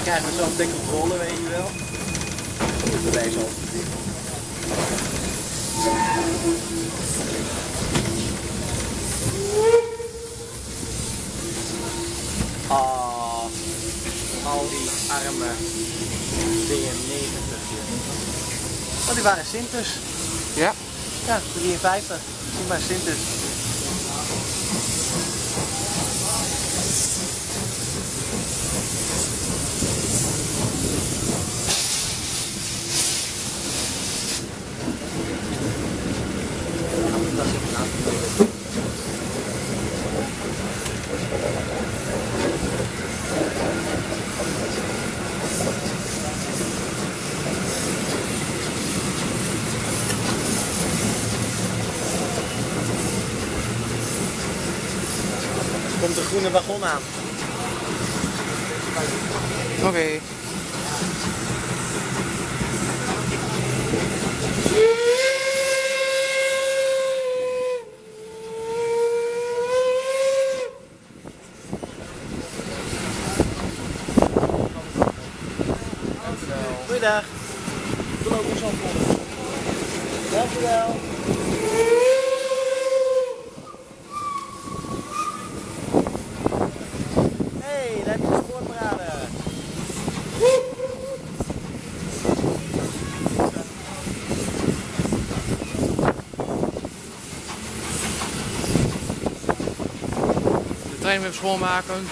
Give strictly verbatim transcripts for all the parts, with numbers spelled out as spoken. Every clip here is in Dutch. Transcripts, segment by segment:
Hij krijgt er zo'n dikke rollen, weet je wel. Moet er deze al dicht. Ah, al die arme D M negentig. Oh, die waren Sintes. Ja. Ja, drieënvijftig. Zie maar Sintes. Komt de groene wagon aan. Oké. Okay. Goeiedag. We lopen zo voor. Dankjewel. Hey, daar heb je de spoorparade. De trein weer schoonmaken.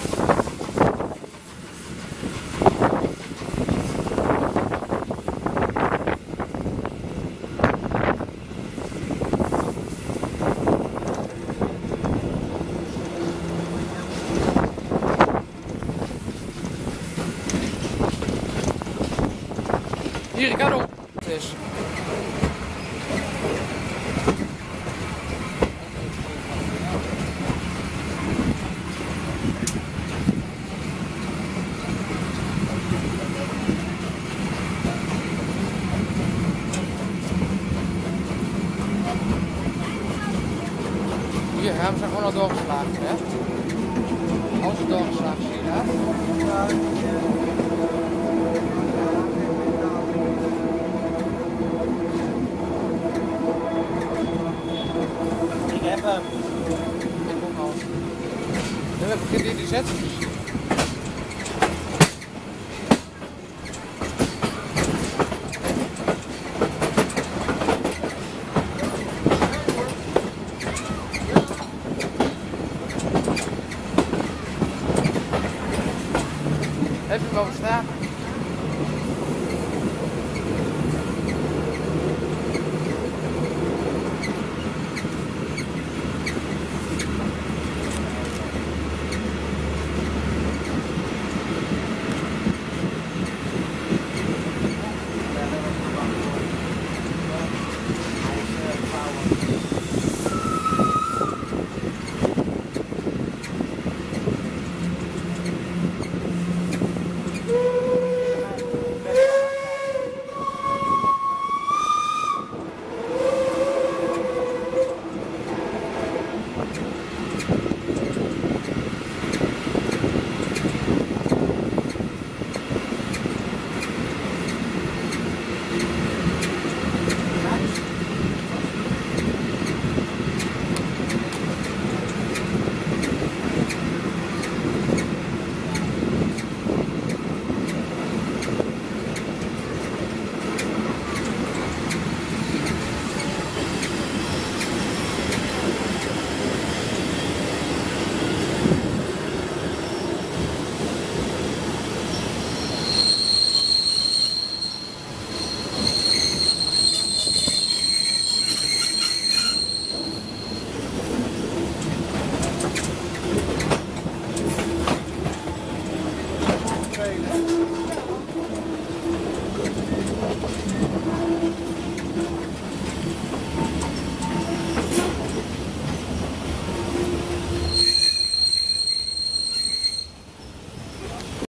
Hier, ik ga erop. Het is. Hier gaan we zijn gewoon al doorgeslagen, hè? Als we doorgeslagen zien, hè? Ik heb hem. Ik ook al. Nu heb ik hier die zetjes. Heb je hem wel verstaan?